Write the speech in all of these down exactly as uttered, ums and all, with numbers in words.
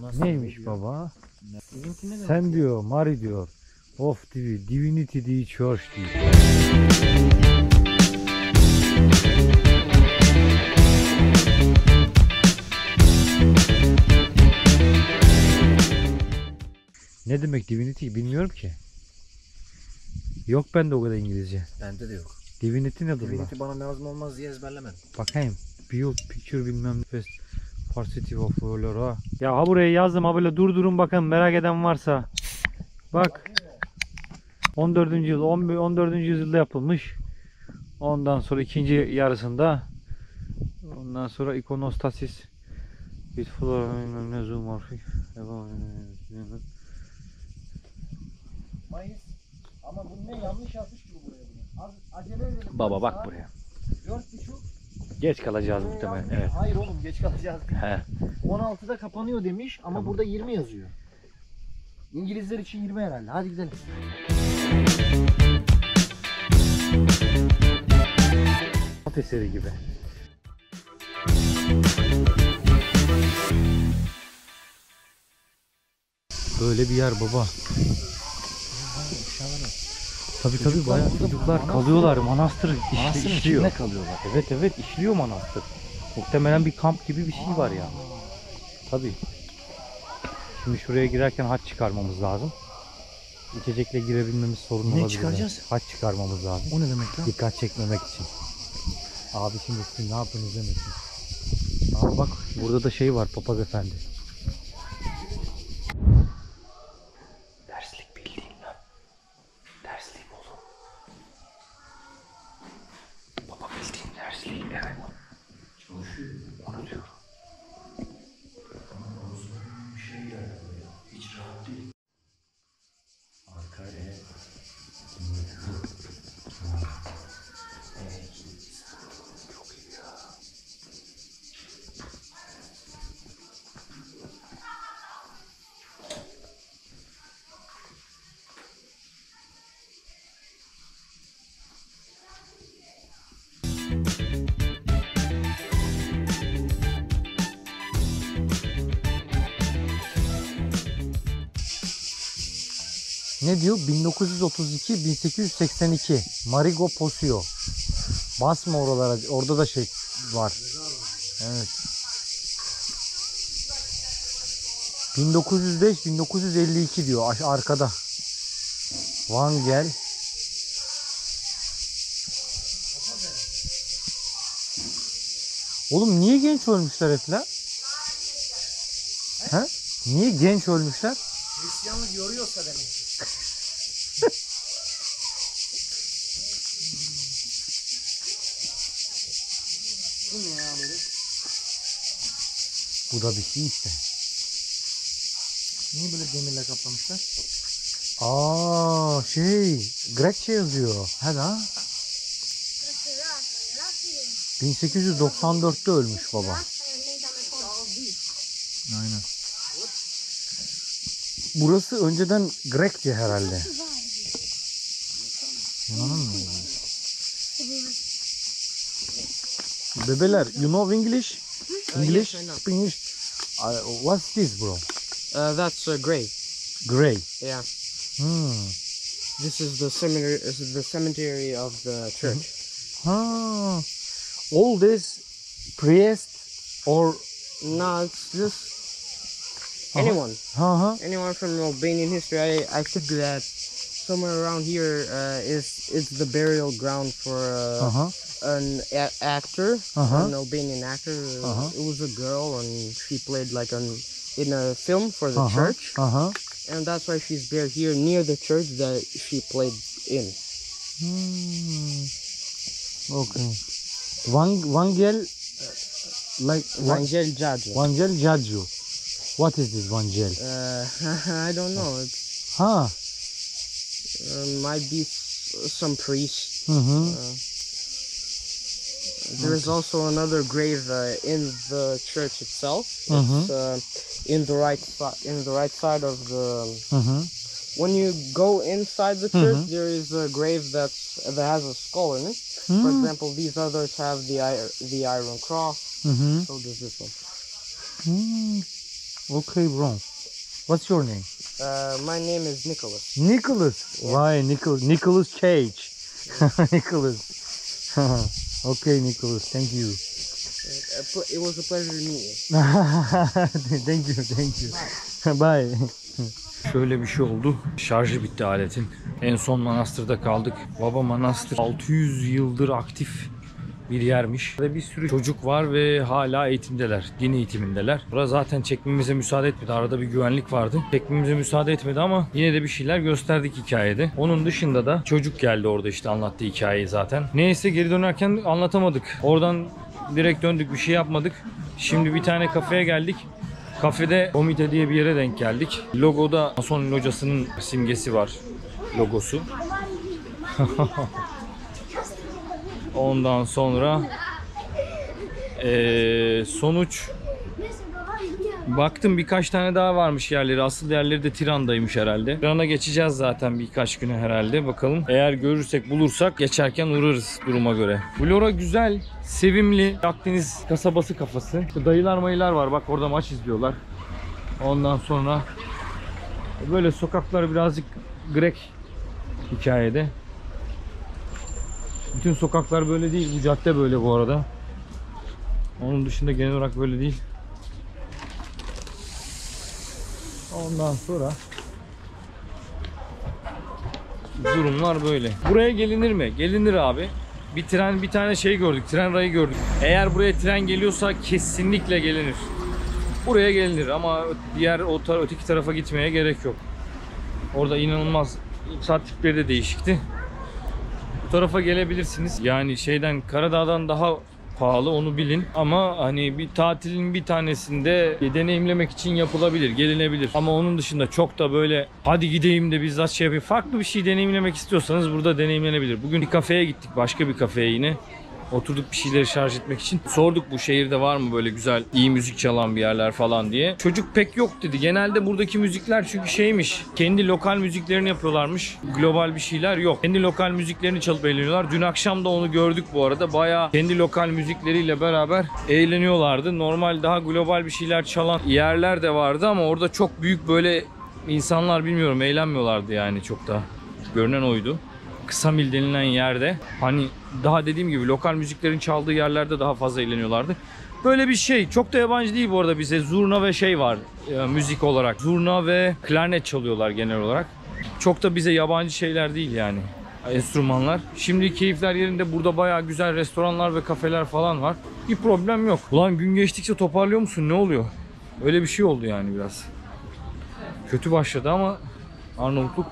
Neymiş baba? Sen diyor, Mari diyor. Of diyor, Divinity diye Church diyor. Ne demek Divinity bilmiyorum ki. Yok bende o kadar İngilizce. Bende de yok. Divinity nedir lan? Divinity bana lazım olmaz diye ezberlemedim. Bakayım. Build picture bilmem ne. Varsity of Valor. Ya ha buraya yazdım ha böyle durdurun bakın merak eden varsa. Bak. on dördüncü yıl on dördüncü yüzyılda yapılmış. Ondan sonra ikinci yarısında ondan sonra ikonostasis bir flora ne zoomorfik Mayıs. Ama bunu ne yanlış yazmış gibi buraya bunu. Az acele edelim. Baba bak buraya. dört buçuk. Geç kalacağız muhtemelen. Evet. Hayır oğlum geç kalacağız. He. on altıda kapanıyor demiş ama Tamam. burada yirmi yazıyor. İngilizler için yirmi herhalde. Hadi gidelim. Sanat eseri gibi. Böyle bir yer baba. Tabii tabii bayağı çocuklar kalıyorlar. Manastır işli, işliyor. kalıyorlar. Evet evet işliyor manastır. Muhtemelen bir kamp gibi bir şey var ya. Tabii. Şimdi şuraya girerken haç çıkarmamız lazım. İçecekle girebilmemiz sorun olabilir. Ne çıkaracağız? Haç çıkarmamız lazım. O ne demek lan? Dikkat çekmemek için. Abi şimdi siz ne yaptınız demesin. Abi bak burada da şey var papaz efendi. Derslik bildiğin lan. Derslik oğlum. Baba bildiğin derslik evet. Çalışıyor. Onu diyorum. Bir şey geldi buraya. Hiç rahat değil. Arka ev. Çok iyi ya. Ne diyor? bin dokuz yüz otuz iki bin sekiz yüz seksen iki Marigo Posio. Basma oralara. Orada da şey var. Evet. bin dokuz yüz beş bin dokuz yüz elli iki diyor arkada. Vangel. Oğlum niye genç ölmüşler hep lan? He? Niye genç ölmüşler? Hristiyanlık yoruyorsa demek ki. Bu ne ya böyle? Bu da bir şey işte. Niye böyle demirle kaplamışlar? Aa şey Grekçe yazıyor. He lan. bin sekiz yüz doksan dörtte ölmüş baba. Aynen. Burası önceden Grekçe herhalde. Yunan'ın mı? Bebeler, you know English? English? yes, I know. Speak English. Uh, what's this bro? Uh, that's a grave. Grey. Yeah. Hmm. This is the cemetery. This is the cemetery of the church. Ha. All this priest or No, it's just Uh-huh. anyone. ha ha. Anyone from Albanian history. I I think that somewhere around here uh, is it's the burial ground for uh, Aha. an a- actor, Uh-huh. an Albanian actor. Uh, Uh-huh. It was a girl, and she played like an in a film for the Aha. church, Aha. and that's why she's buried here near the church that she played in. Hmm. Okay. Van Vangel uh, like Vangel Jaja. Vangel Jaju. What is this Vangel? Uh, I don't know. It's, Ha. uh, might be s- some priest. Mm-hmm. Uh, there's also another grave uh, in the church itself. Mhm. It's uh, in the right side. In the right side of the. Mm-hmm. When you go inside the church, Mhm. there is a grave that's that has a skull in it. For example, these others have the i- the Iron Cross. Mm-hmm. So does this one. Hmm. Okay bro. What's your name? Uh, my name is Nicholas. Nicholas. Why Nicholas? Nicholas Cage. Nicholas. Okay Nicholas, thank you. Uh, pl- It was a pleasure to meet you. Thank you, thank you. Bye. Şöyle bir şey oldu. Şarjı bitti aletin. En son manastırda kaldık. Baba Manastır altı yüz yıldır aktif bir yermiş. Ve bir sürü çocuk var ve hala eğitimdeler. Din eğitimindeler. Burası zaten çekmemize müsaade etmedi. Arada bir güvenlik vardı. Çekmemize müsaade etmedi ama yine de bir şeyler gösterdik hikayede. Onun dışında da çocuk geldi orada işte anlattığı hikayeyi zaten. Neyse geri dönerken anlatamadık. Oradan direkt döndük, bir şey yapmadık. Şimdi bir tane kafeye geldik. Kafede Komite diye bir yere denk geldik. Logoda Mason locasının simgesi var. Logosu. Ondan sonra ee, sonuç baktım birkaç tane daha varmış yerleri. Asıl yerleri de Tiran'daymış herhalde. Tiran'a geçeceğiz zaten birkaç güne herhalde. Bakalım. Eğer görürsek bulursak geçerken uğrarız duruma göre. Vlora güzel, sevimli. Akdeniz kasabası kafası. Dayılar mayılar var. Bak orada maç izliyorlar. Ondan sonra böyle sokaklar birazcık Grek hikayede. Bütün sokaklar böyle değil. Bu cadde böyle bu arada. Onun dışında genel olarak böyle değil. Ondan sonra durumlar böyle. Buraya gelinir mi? Gelinir abi. Bir tren, bir tane şey gördük. Tren rayı gördük. Eğer buraya tren geliyorsa kesinlikle gelinir. Buraya gelinir ama diğer o tar- öteki tarafa gitmeye gerek yok. Orada inanılmaz saat tipleri de değişikti. Bu tarafa gelebilirsiniz. Yani şeyden Karadağ'dan daha pahalı onu bilin ama hani bir tatilin bir tanesinde deneyimlemek için yapılabilir, gelinebilir. Ama onun dışında çok da böyle hadi gideyim de bizzat şey yapayım. Farklı bir şey deneyimlemek istiyorsanız burada deneyimlenebilir. Bugün bir kafeye gittik, başka bir kafeye yine. Oturduk bir şeyleri şarj etmek için. Sorduk bu şehirde var mı böyle güzel, iyi müzik çalan bir yerler falan diye. Çocuk pek yok dedi. Genelde buradaki müzikler çünkü şeymiş. Kendi lokal müziklerini yapıyorlarmış. Global bir şeyler yok. Kendi lokal müziklerini çalıp eğleniyorlar. Dün akşam da onu gördük bu arada. Bayağı kendi lokal müzikleriyle beraber eğleniyorlardı. Normal daha global bir şeyler çalan yerler de vardı ama orada çok büyük böyle insanlar bilmiyorum eğlenmiyorlardı yani çok da. Görünen oydu. Kısa mil denilen yerde hani daha dediğim gibi lokal müziklerin çaldığı yerlerde daha fazla eğleniyorlardı. Böyle bir şey çok da yabancı değil bu arada bize. Zurna ve şey var e, müzik olarak. Zurna ve klarnet çalıyorlar genel olarak. Çok da bize yabancı şeyler değil yani enstrümanlar. Şimdi keyifler yerinde, burada bayağı güzel restoranlar ve kafeler falan var. Bir problem yok. Ulan gün geçtikçe toparlıyor musun? Ne oluyor? Öyle bir şey oldu yani biraz. Kötü başladı ama Arnavutluk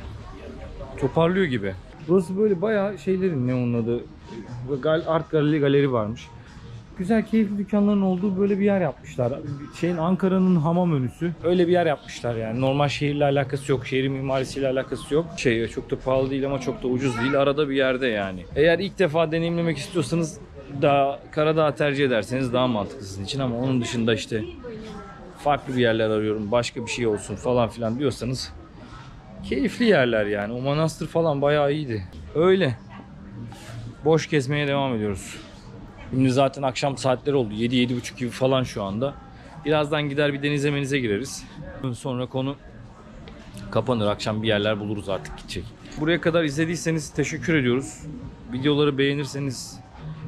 toparlıyor gibi. Burası böyle bayağı şeylerin ne onun adı art galeri, galeri varmış. Güzel keyifli dükkanların olduğu böyle bir yer yapmışlar. Şeyin Ankara'nın hamam önüsü. Öyle bir yer yapmışlar yani. Normal şehirle alakası yok. Şehrin mimarisiyle alakası yok. Şey çok da pahalı değil ama çok da ucuz değil. Arada bir yerde yani. Eğer ilk defa deneyimlemek istiyorsanız daha Karadağ tercih ederseniz daha mantıklı sizin için ama onun dışında işte farklı bir yerler arıyorum. Başka bir şey olsun falan filan diyorsanız keyifli yerler yani. O manastır falan bayağı iyiydi. Öyle. Boş gezmeye devam ediyoruz. Şimdi zaten akşam saatleri oldu. yedi yedi buçuk gibi falan şu anda. Birazdan gider bir denize menize gireriz. Sonra konu kapanır. Akşam bir yerler buluruz artık gidecek. Buraya kadar izlediyseniz teşekkür ediyoruz. Videoları beğenirseniz,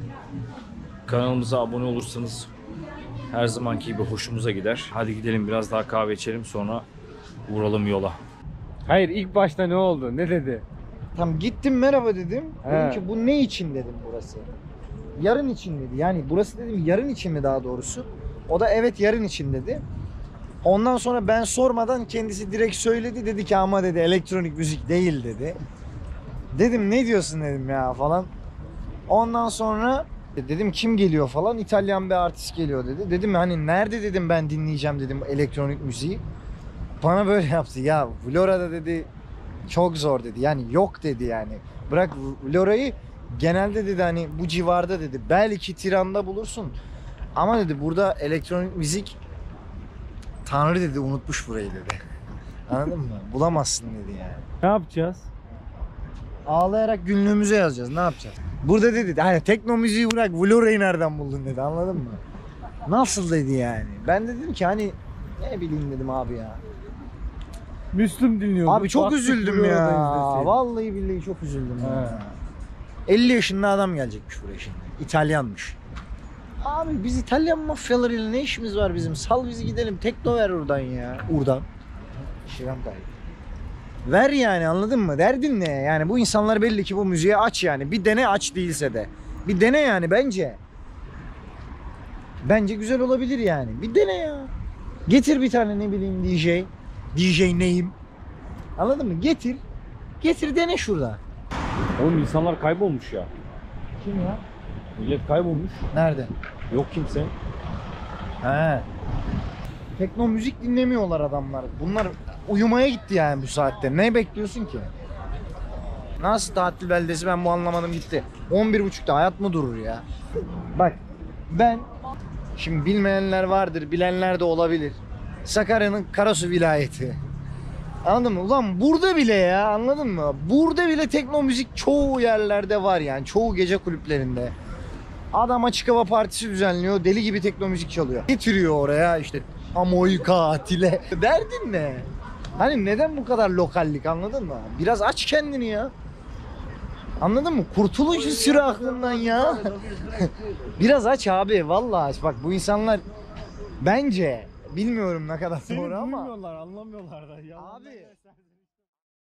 kanalımıza abone olursanız her zamanki gibi hoşumuza gider. Hadi gidelim biraz daha kahve içelim sonra vuralım yola. Hayır ilk başta ne oldu? Ne dedi? Tam gittim merhaba dedim. He. Dedim ki bu ne için dedim burası. Yarın için dedi. Yani burası dedim yarın için mi daha doğrusu. O da evet yarın için dedi. Ondan sonra ben sormadan kendisi direkt söyledi. Dedi ki ama dedi elektronik müzik değil dedi. Dedim ne diyorsun dedim ya falan. Ondan sonra dedim kim geliyor falan. İtalyan bir artist geliyor dedi. Dedim hani nerede dedim ben dinleyeceğim dedim elektronik müziği. Bana böyle yaptı. Ya Vlora'da dedi çok zor dedi. Yani yok dedi yani. Bırak Vlora'yı genelde dedi hani bu civarda dedi. Belki Tiran'da bulursun. Ama dedi burada elektronik müzik Tanrı dedi unutmuş burayı dedi. Anladın mı? Bulamazsın dedi yani. Ne yapacağız? Ağlayarak günlüğümüze yazacağız. Ne yapacağız? Burada dedi hani tekno müziği bırak Vlora'yı nereden buldun dedi. Anladın mı? Nasıl dedi yani. Ben de dedim ki hani Ne bileyim dedim abi ya. Müslüm dinliyorum. Abi çok üzüldüm ya. Vallahi billahi çok üzüldüm ya. elli yaşında adam gelecekmiş buraya şimdi. İtalyanmış. Abi biz İtalyan mafyalarıyla ne işimiz var bizim? Sal bizi gidelim. Tekno ver oradan ya. Oradan. Şiram kaydı. Ver yani, anladın mı? Derdin ne? Yani bu insanlar belli ki bu müziğe aç yani. Bir dene, aç değilse de. Bir dene yani bence. Bence güzel olabilir yani. Bir dene ya. Getir bir tane ne bileyim D J. D J neyim? Anladın mı? Getir. Getir dene şurada. Oğlum insanlar kaybolmuş ya. Kim ya? Millet kaybolmuş. Nerede? Yok kimse. He. Tekno müzik dinlemiyorlar adamlar. Bunlar uyumaya gitti yani bu saatte. Ne bekliyorsun ki? Nasıl tatil beldesi, ben bu anlamadım gitti. on bir buçukta hayat mı durur ya? Bak ben, şimdi bilmeyenler vardır, bilenler de olabilir. Sakarya'nın Karasu vilayeti. Anladın mı? Ulan burada bile ya, anladın mı? Burada bile tekno müzik çoğu yerlerde var yani. Çoğu gece kulüplerinde. Adam açık hava partisi düzenliyor. Deli gibi tekno müzik çalıyor. Getiriyor oraya işte Amoy katile. Derdin ne? Hani neden bu kadar lokallik, anladın mı? Biraz aç kendini ya. Anladın mı? Kurtuluş süre aklından ya. Biraz aç abi. Vallahi aç. Bak bu insanlar bence, bilmiyorum ne kadar doğru ama. Bilmiyorlar, anlamıyorlar da. Abi